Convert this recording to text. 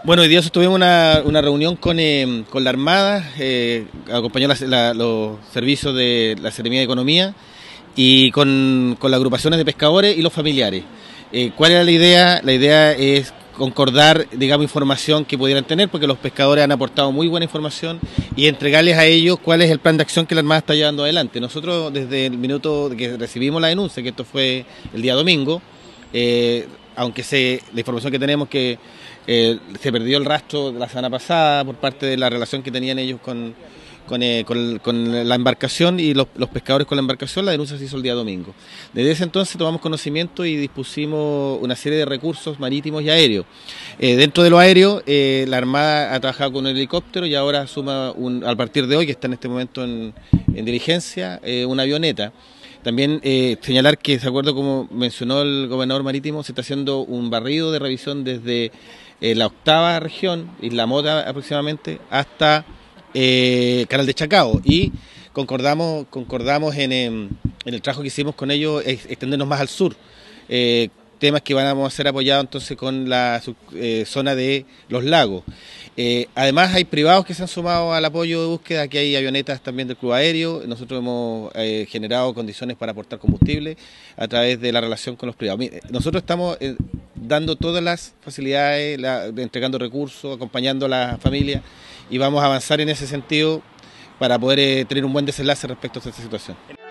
Bueno, hoy día tuvimos una reunión con la Armada, acompañó los servicios de la Seremía de Economía y con las agrupaciones de pescadores y los familiares. ¿Cuál era la idea? La idea es concordar, digamos, información que pudieran tener, porque los pescadores han aportado muy buena información y entregarles a ellos cuál es el plan de acción que la Armada está llevando adelante. Nosotros, desde el minuto que recibimos la denuncia, que esto fue el día domingo, aunque la información que tenemos que se perdió el rastro de la semana pasada por parte de la relación que tenían ellos con la embarcación y los pescadores con la embarcación. La denuncia se hizo el día domingo. Desde ese entonces tomamos conocimiento y dispusimos una serie de recursos marítimos y aéreos. Dentro de lo aéreo, la Armada ha trabajado con un helicóptero y ahora suma, a partir de hoy, que está en este momento en diligencia, una avioneta. También señalar que, de acuerdo como mencionó el gobernador marítimo, se está haciendo un barrido de revisión desde la octava región, Isla Mota aproximadamente, hasta Canal de Chacao, y concordamos en el trabajo que hicimos con ellos, extendernos más al sur, temas que vamos a ser apoyados entonces con la zona de los lagos. Además hay privados que se han sumado al apoyo de búsqueda. Aquí hay avionetas también del Club Aéreo. Nosotros hemos generado condiciones para aportar combustible a través de la relación con los privados. Nosotros estamos dando todas las facilidades, entregando recursos, acompañando a las familias, y vamos a avanzar en ese sentido para poder tener un buen desenlace respecto a esta situación.